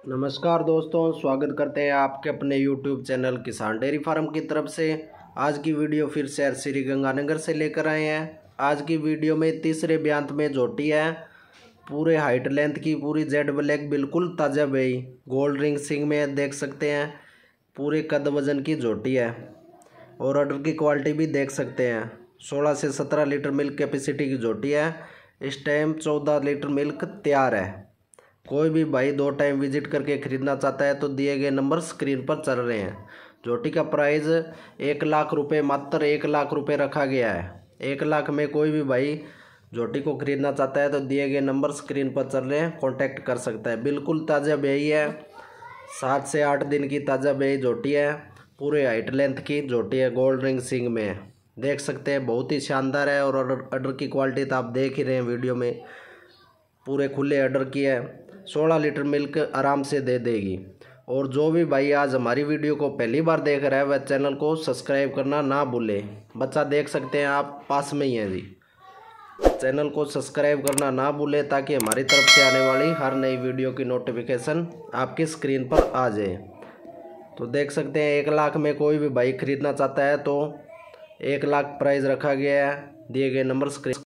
नमस्कार दोस्तों, स्वागत करते हैं आपके अपने YouTube चैनल किसान डेयरी फार्म की तरफ से। आज की वीडियो फिर शहर श्री गंगानगर से लेकर आए हैं। आज की वीडियो में तीसरे ब्यांत में झोटी है, पूरे हाइट लेंथ की, पूरी जेड ब्लैक, बिल्कुल ताज़ा बेई, गोल्ड रिंग सिंग में देख सकते हैं। पूरे कद वजन की झोटी है और ऑर्डर की क्वालिटी भी देख सकते हैं। 16 से 17 लीटर मिल्क कैपेसिटी की झोटी है। इस टाइम 14 लीटर मिल्क तैयार है। कोई भी भाई 2 टाइम विजिट करके ख़रीदना चाहता है तो दिए गए नंबर स्क्रीन पर चल रहे हैं। झोटी का प्राइस 1 लाख रुपये, मात्र 1 लाख रुपये रखा गया है। 1 लाख में कोई भी भाई झोटी को ख़रीदना चाहता है तो दिए गए नंबर स्क्रीन पर चल रहे हैं, कॉन्टैक्ट कर सकता है। बिल्कुल ताज़ा बेई है, 7 से 8 दिन की ताज़ा बेई झोटी है। पूरे हाइट लेंथ की झोटी है, गोल्ड रिंग सिंग में है, देख सकते हैं। बहुत ही शानदार है और ऑर्डर की क्वालिटी तो आप देख ही रहे हैं वीडियो में। पूरे खुले ऑर्डर की है, 16 लीटर मिल्क आराम से दे देगी। और जो भी भाई आज हमारी वीडियो को पहली बार देख रहा है वह चैनल को सब्सक्राइब करना ना भूले। बच्चा देख सकते हैं आप, पास में ही है जी। चैनल को सब्सक्राइब करना ना भूले ताकि हमारी तरफ से आने वाली हर नई वीडियो की नोटिफिकेशन आपकी स्क्रीन पर आ जाए। तो देख सकते हैं 1 लाख में कोई भी भाई खरीदना चाहता है तो 1 लाख प्राइस रखा गया है। दिए गए नंबर स्क्रीन